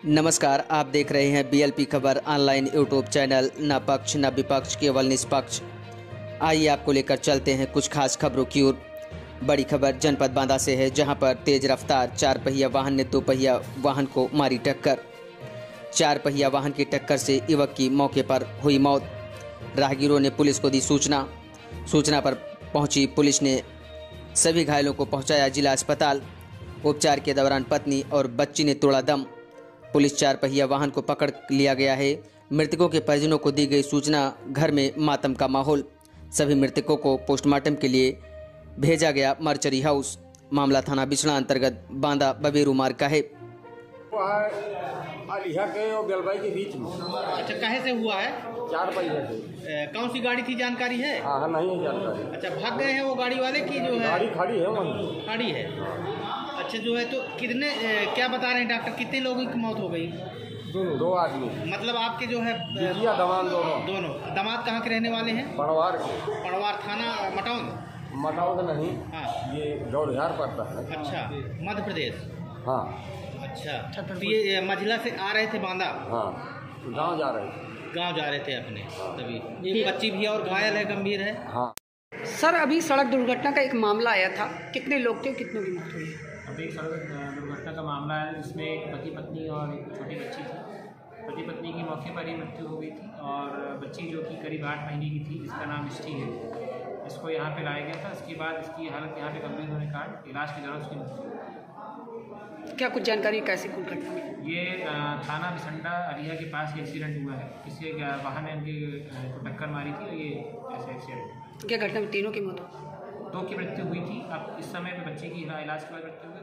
नमस्कार, आप देख रहे हैं बीएलपी खबर ऑनलाइन यूट्यूब चैनल। न पक्ष न विपक्ष, केवल निष्पक्ष। आइए आपको लेकर चलते हैं कुछ खास खबरों की ओर। बड़ी खबर जनपद बांदा से है, जहां पर तेज रफ्तार 4 पहिया वाहन ने 2 पहिया वाहन को मारी टक्कर। 4 पहिया वाहन की टक्कर से युवक की मौके पर हुई मौत। राहगीरों ने पुलिस को दी सूचना पर पहुंची पुलिस ने सभी घायलों को पहुंचाया जिला अस्पताल। उपचार के दौरान पत्नी और बच्ची ने तोड़ा दम। पुलिस 4 पहिया वाहन को पकड़ लिया गया है। मृतकों के परिजनों को दी गई सूचना, घर में मातम का माहौल। सभी मृतकों को पोस्टमार्टम के लिए भेजा गया मर्चरी हाउस। मामला थाना बिछड़ा अंतर्गत बांदा बबेरू मार्ग का है। अलिया के और बेलबाई के बीच में। अच्छा, कहाँ से हुआ है? 4 पहिया से। कौन सी गाड़ी थी, जानकारी है? हाँ, नहीं है जानकारी। अच्छा, भाग गए हैं वो गाड़ी वाले की जो है? गाड़ी खड़ी है वहीं। खड़ी है। अच्छा, जो है तो कितने क्या बता रहे हैं डॉक्टर, कितने लोगों की मौत हो गई? 2 आदमी। मतलब आपके जो है दमाद दोनों दमाद कहाँ के रहने वाले हैं? पड़वार के। पड़वार थाना मटाउन नहीं। हाँ, ये गौरझार पड़ता है। अच्छा, मध्य प्रदेश। हाँ। अच्छा, तो ये मझिला से आ रहे थे बांदा? हाँ, गाँव जा रहे थे। गाँव जा रहे थे अपने। तभी एक बच्ची भी और घायल है, गंभीर है। हाँ सर, अभी सड़क दुर्घटना का एक मामला आया था, कितने लोग थे, कितनों की मौत हुई? अभी एक सड़क दुर्घटना का मामला है, इसमें एक पति पत्नी और एक छोटी बच्ची थी। पति पत्नी की मौके पर ही मृत्यु हो गई थी और बच्ची जो कि करीब 8 महीने की थी, इसका नाम मिष्टी है। इसको यहाँ पे लाया गया था। इसके बाद इसकी हालत यहाँ पे गंभीर होने के कारण इलाज के दौरान उसकी मृत्यु हो गई। क्या कुछ जानकारी कैसी दुर्घटना में? ये थाना बिसंडा अलिया के पास ये एक्सीडेंट हुआ है। किसी वाहन ने इनकी को टक्कर मारी थी और ये ऐसे एक्सीडेंट। क्या घटना में तीनों की मौत हुई? 2 की मृत्यु हुई थी। अब इस समय पे बच्चे की इलाज के बाद मृत्यु हुई।